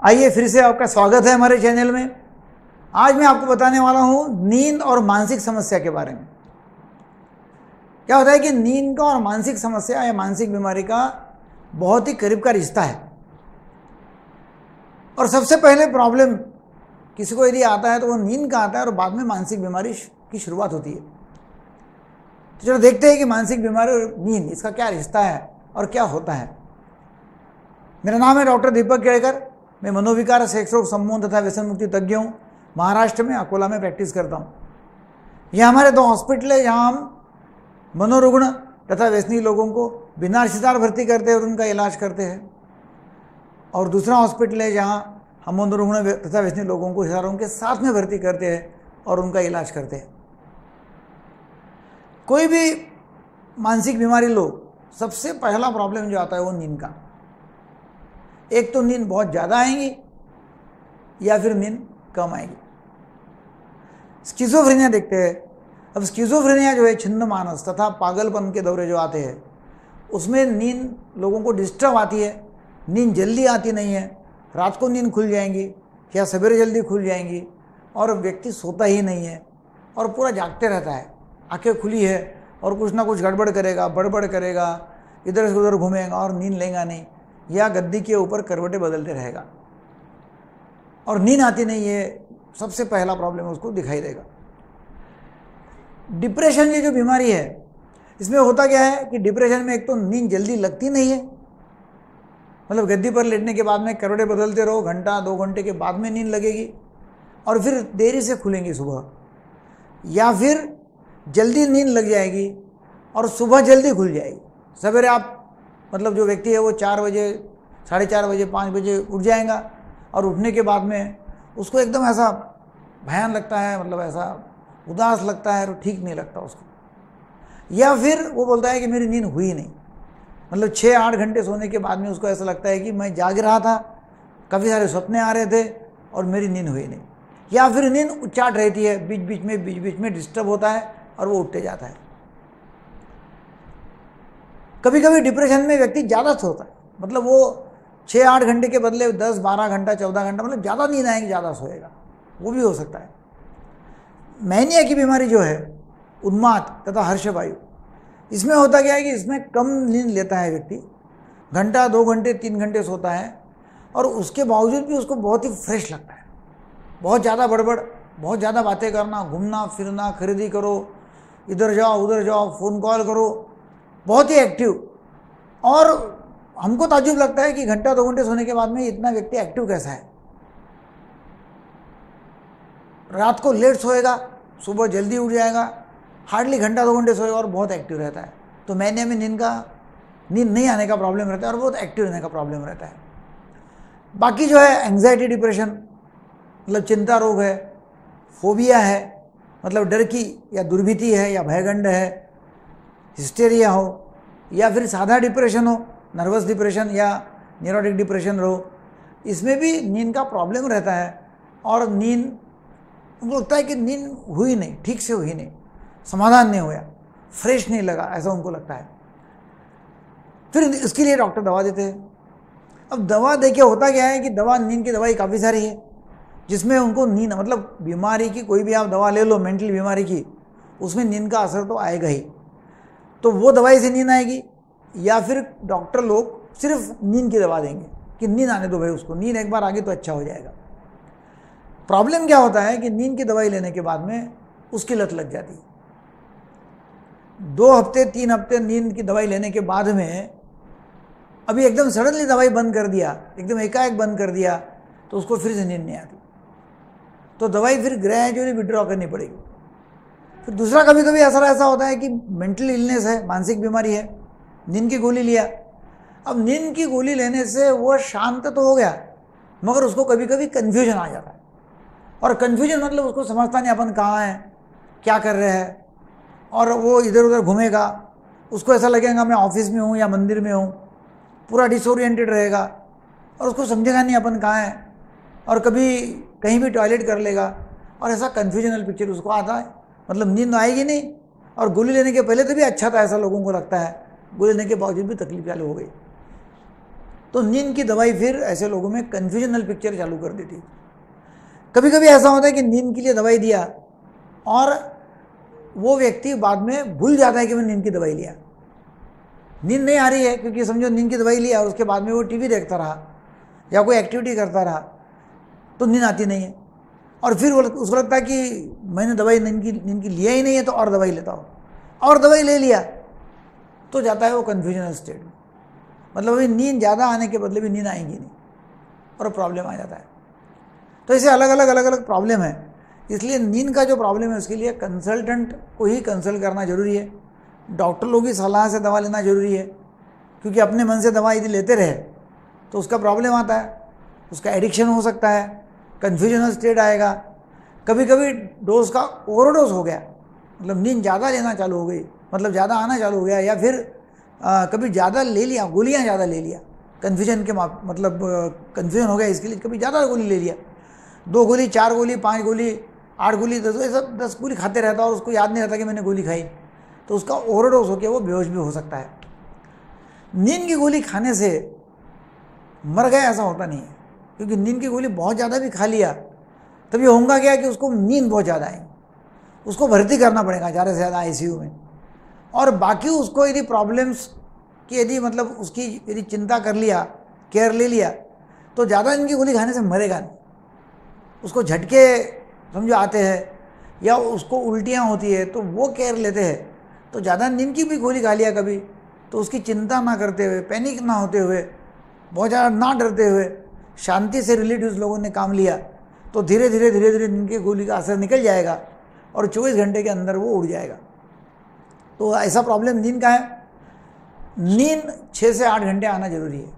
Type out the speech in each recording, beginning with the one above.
आइए फिर से आपका स्वागत है हमारे चैनल में। आज मैं आपको बताने वाला हूँ नींद और मानसिक समस्या के बारे में। क्या होता है कि नींद का और मानसिक समस्या या मानसिक बीमारी का बहुत ही करीब का रिश्ता है। और सबसे पहले प्रॉब्लम किसी को यदि आता है तो वो नींद का आता है और बाद में मानसिक बीमारी की शुरुआत होती है। तो चलो देखते हैं कि मानसिक बीमारी और नींद इसका क्या रिश्ता है और क्या होता है। मेरा नाम है डॉक्टर दीपक केड़कर। मैं मनोविकार, सेक्स रोग, सम्मोहन तथा व्यसन मुक्ति तज्ञ हूँ। महाराष्ट्र में अकोला में प्रैक्टिस करता हूँ। यह हमारे 2 हॉस्पिटल है जहाँ हम मनोरुग्ण तथा व्यसनी लोगों को बिना रिश्तेदार भर्ती करते हैं और उनका इलाज करते हैं। और दूसरा हॉस्पिटल है जहाँ हम मनोरुग्ण तथा व्यसनी लोगों को रिश्तेदारों के साथ में भर्ती करते हैं और उनका इलाज करते हैं। कोई भी मानसिक बीमारी लो, सबसे पहला प्रॉब्लम जो आता है वो नींद का। एक तो नींद बहुत ज़्यादा आएंगी या फिर नींद कम आएगी। स्किज़ोफ्रेनिया देखते हैं। अब स्किज़ोफ्रेनिया जो है छिन्न मानस तथा पागलपन के दौरे जो आते हैं उसमें नींद लोगों को डिस्टर्ब आती है। नींद जल्दी आती नहीं है। रात को नींद खुल जाएंगी या सवेरे जल्दी खुल जाएंगी और व्यक्ति सोता ही नहीं है और पूरा जागते रहता है। आंखें खुली है और कुछ ना कुछ गड़बड़ करेगा, बड़बड़ करेगा, इधर से उधर घूमेगा और नींद लेगा नहीं, या गद्दी के ऊपर करवटें बदलते रहेगा और नींद आती नहीं है। सबसे पहला प्रॉब्लम उसको दिखाई देगा। डिप्रेशन की जो बीमारी है इसमें होता क्या है कि डिप्रेशन में एक तो नींद जल्दी लगती नहीं है। मतलब गद्दी पर लेटने के बाद में करवटें बदलते रहो, घंटा 2 घंटे के बाद में नींद लगेगी और फिर देरी से खुलेंगी सुबह, या फिर जल्दी नींद लग जाएगी और सुबह जल्दी खुल जाएगी। सवेरे आप मतलब जो व्यक्ति है वो 4 बजे, 4:30 बजे, 5 बजे उठ जाएगा और उठने के बाद में उसको एकदम ऐसा भयान लगता है, मतलब ऐसा उदास लगता है और ठीक नहीं लगता उसको। या फिर वो बोलता है कि मेरी नींद हुई नहीं। मतलब 6-8 घंटे सोने के बाद में उसको ऐसा लगता है कि मैं जाग रहा था, काफ़ी सारे सपने आ रहे थे और मेरी नींद हुई नहीं। या फिर नींद उचाट रहती है, बीच बीच में डिस्टर्ब होता है और वो उठते जाता है। कभी कभी डिप्रेशन में व्यक्ति ज़्यादा सोता है, मतलब वो 6-8 घंटे के बदले 10-12 घंटा, 14 घंटा, मतलब ज़्यादा नींद आएगी, ज़्यादा सोएगा, वो भी हो सकता है। मैनिया की बीमारी जो है, उन्माद तथा हर्षवायु, इसमें होता क्या है कि इसमें कम नींद लेता है व्यक्ति, घंटा, 2 घंटे, 3 घंटे सोता है और उसके बावजूद भी उसको बहुत ही फ्रेश लगता है। बहुत ज़्यादा बड़बड़, बहुत ज़्यादा बातें करना, घूमना फिरना, खरीदी करो, इधर जाओ उधर जाओ, फ़ोन कॉल करो, बहुत ही एक्टिव। और हमको ताज्जुब लगता है कि घंटा 2 घंटे सोने के बाद में इतना व्यक्ति एक्टिव कैसा है। रात को लेट सोएगा, सुबह जल्दी उठ जाएगा, हार्डली घंटा 2 घंटे सोएगा और बहुत एक्टिव रहता है। तो मैनिया में नींद नहीं आने का प्रॉब्लम रहता है और बहुत एक्टिव रहने का प्रॉब्लम रहता है। बाकी जो है एंग्जाइटी डिप्रेशन, मतलब चिंता रोग है, फोबिया है, मतलब डर की या दुर्भीति है या भयगंड है, हिस्टेरिया हो, या फिर सादा डिप्रेशन हो, नर्वस डिप्रेशन या न्यूरोटिक डिप्रेशन हो, इसमें भी नींद का प्रॉब्लम रहता है। और नींद उनको लगता है कि नींद हुई नहीं, ठीक से हुई नहीं, समाधान नहीं हुआ, फ्रेश नहीं लगा, ऐसा उनको लगता है। फिर इसके लिए डॉक्टर दवा देते हैं। अब दवा दे के होता क्या है कि नींद की दवाई काफ़ी सारी है जिसमें उनको नींद, मतलब बीमारी की कोई भी आप दवा ले लो, मेंटल बीमारी की, उसमें नींद का असर तो आएगा ही। तो वो दवाई से नींद आएगी, या फिर डॉक्टर लोग सिर्फ नींद की दवा देंगे कि नींद आने दो भाई उसको, नींद एक बार आ गई तो अच्छा हो जाएगा। प्रॉब्लम क्या होता है कि नींद की दवाई लेने के बाद में उसकी लत लग जाती है। 2 हफ्ते 3 हफ्ते नींद की दवाई लेने के बाद में अभी एकदम सडनली दवाई बंद कर दिया, एकदम एकाएक बंद कर दिया, तो उसको फिर से नींद नहीं आती। तो दवाई फिर ग्रेजुअली विड्रॉ करनी पड़ेगी। फिर दूसरा कभी कभी ऐसा होता है कि मेंटल इलनेस है, मानसिक बीमारी है, नींद की गोली लिया। अब नींद की गोली लेने से वो शांत तो हो गया, मगर उसको कभी कभी कन्फ्यूजन आ जाता है। और कन्फ्यूजन मतलब उसको समझता नहीं अपन कहाँ हैं, क्या कर रहे हैं, और वो इधर उधर घूमेगा। उसको ऐसा लगेगा मैं ऑफिस में हूँ या मंदिर में हूँ, पूरा डिसोरिएंटेड रहेगा और उसको समझेगा नहीं अपन कहाँ हैं, और कभी कहीं भी टॉयलेट कर लेगा और ऐसा कन्फ्यूजनल पिक्चर उसको आता है। मतलब नींद आएगी नहीं, और गोली लेने के पहले तो भी अच्छा था, ऐसा लोगों को लगता है, गोली लेने के बावजूद भी तकलीफ चालू हो गई। तो नींद की दवाई फिर ऐसे लोगों में कन्फ्यूजनल पिक्चर चालू कर देती है। कभी कभी ऐसा होता है कि नींद के लिए दवाई दिया और वो व्यक्ति बाद में भूल जाता है कि मैंने नींद की दवाई लिया। नींद नहीं आ रही है क्योंकि समझो नींद की दवाई लिया और उसके बाद में वो टीवी देखता रहा या कोई एक्टिविटी करता रहा तो नींद आती नहीं है, और फिर उसको लगता है कि मैंने दवाई नींद की लिया ही नहीं है तो और दवाई लेता हूँ, और दवाई ले लिया तो जाता है वो कन्फ्यूजनल स्टेट में। मतलब अभी नींद ज़्यादा आने के बदले भी नींद आएगी नहीं और प्रॉब्लम आ जाता है। तो ऐसे अलग अलग प्रॉब्लम है। इसलिए नींद का जो प्रॉब्लम है उसके लिए कंसल्टेंट को ही कंसल्ट करना जरूरी है, डॉक्टर लोगों की सलाह से दवा लेना जरूरी है, क्योंकि अपने मन से दवा यदि लेते रहे तो उसका प्रॉब्लम आता है, उसका एडिक्शन हो सकता है, कन्फ्यूजनल स्टेट आएगा। कभी कभी डोज का ओवरडोज हो गया, मतलब नींद ज़्यादा लेना चालू हो गई, मतलब ज़्यादा आना चालू हो गया, या फिर कभी ज़्यादा ले लिया, गोलियाँ ज़्यादा ले लिया, कन्फ्यूजन के मतलब कन्फ्यूजन हो गया इसके लिए कभी ज़्यादा गोली ले लिया, 2 गोली 4 गोली 5 गोली 8 गोली 10 गोली खाते रहता और उसको याद नहीं रहता कि मैंने गोली खाई, तो उसका ओवरडोज होकर वो बेहोश भी हो सकता है। नींद की गोली खाने से मर गया ऐसा होता नहीं है, क्योंकि नींद की गोली बहुत ज़्यादा भी खा लिया तब ये होगा क्या कि उसको नींद बहुत ज़्यादा है, उसको भर्ती करना पड़ेगा ज़्यादा से ज़्यादा आईसीयू में, और बाकी उसको यदि प्रॉब्लम्स की यदि मतलब उसकी यदि चिंता कर लिया, केयर ले लिया, तो ज़्यादा नींद की गोली खाने से मरेगा नहीं। उसको झटके समझो आते हैं या उसको उल्टियाँ होती है तो वो केयर लेते हैं, तो ज़्यादा नींद की भी गोली खा लिया कभी तो उसकी चिंता ना करते हुए, पैनिक ना होते हुए, बहुत ज़्यादा ना डरते हुए, शांति से रिलेटिव्स लोगों ने काम लिया, तो धीरे धीरे नींद की गोली का असर निकल जाएगा और 24 घंटे के अंदर वो उड़ जाएगा। तो ऐसा प्रॉब्लम नींद का है। नींद 6 से 8 घंटे आना जरूरी है।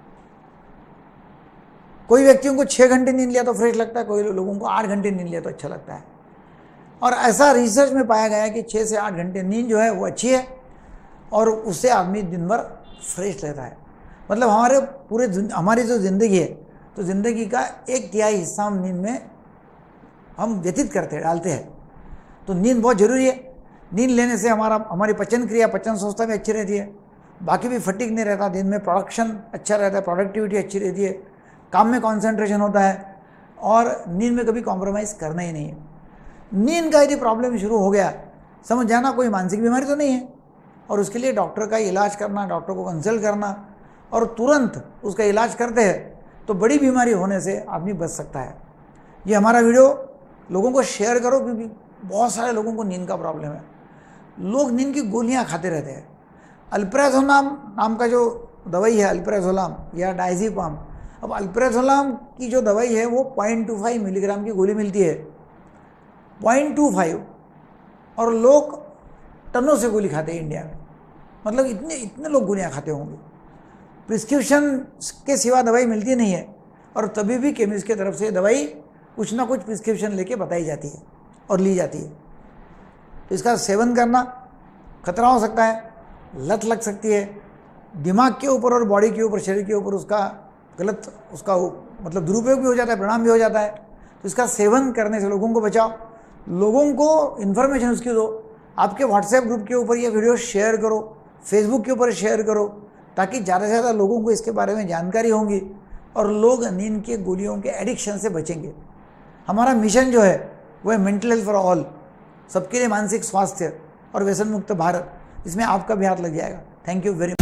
कोई व्यक्तियों को 6 घंटे नींद लिया तो फ्रेश लगता है, कोई लोगों को 8 घंटे नींद लिया तो अच्छा लगता है। और ऐसा रिसर्च में पाया गया है कि 6 से 8 घंटे नींद जो है वो अच्छी है और उससे आदमी दिन भर फ्रेश रहता है। मतलब हमारी जो ज़िंदगी है तो ज़िंदगी का 1/3 हिस्सा हम नींद में हम व्यतीत डालते हैं। तो नींद बहुत ज़रूरी है। नींद लेने से हमारी पचन क्रिया, पचन संस्था भी अच्छी रहती है, बाकी भी फटीग नहीं रहता, दिन में प्रोडक्शन अच्छा रहता है, प्रोडक्टिविटी अच्छी रहती है, काम में कंसंट्रेशन होता है और नींद में कभी कॉम्प्रोमाइज़ करना ही नहीं है। नींद का यदि प्रॉब्लम शुरू हो गया, समझ जाना कोई मानसिक बीमारी तो नहीं है, और उसके लिए डॉक्टर का इलाज करना, डॉक्टर को कंसल्ट करना और तुरंत उसका इलाज करते हैं तो बड़ी बीमारी होने से आदमी बच सकता है। ये हमारा वीडियो लोगों को शेयर करो, क्योंकि बहुत सारे लोगों को नींद का प्रॉब्लम है। लोग नींद की गोलियां खाते रहते हैं। अल्प्राजोलाम नाम का जो दवाई है, अल्प्राजोलाम या डायज़ेपाम, अब अल्प्राजोलाम की जो दवाई है वो 0.25 मिलीग्राम की गोली मिलती है, 0.25, और लोग टनों से गोली खाते हैं इंडिया में। मतलब इतने लोग गोलियां खाते होंगे। प्रिस्क्रिप्शन के सिवा दवाई मिलती नहीं है, और तभी भी केमिस्ट की तरफ से दवाई कुछ ना कुछ प्रिस्क्रिप्शन लेके बताई जाती है और ली जाती है। तो इसका सेवन करना खतरा हो सकता है, लत लग सकती है, दिमाग के ऊपर और बॉडी के ऊपर, शरीर के ऊपर उसका गलत मतलब दुरुपयोग भी हो जाता है, परिणाम भी हो जाता है। तो इसका सेवन करने से लोगों को बचाओ, लोगों को इन्फॉर्मेशन उसकी दो। आपके व्हाट्सएप ग्रुप के ऊपर ये वीडियो शेयर करो, फेसबुक के ऊपर शेयर करो, ताकि ज़्यादा से ज़्यादा लोगों को इसके बारे में जानकारी होगी और लोग नींद के गोलियों के एडिक्शन से बचेंगे। हमारा मिशन जो है वो है मेंटल हेल्थ फॉर ऑल, सबके लिए मानसिक स्वास्थ्य और व्यसन मुक्त भारत। इसमें आपका भी हाथ लग जाएगा। Thank you very much.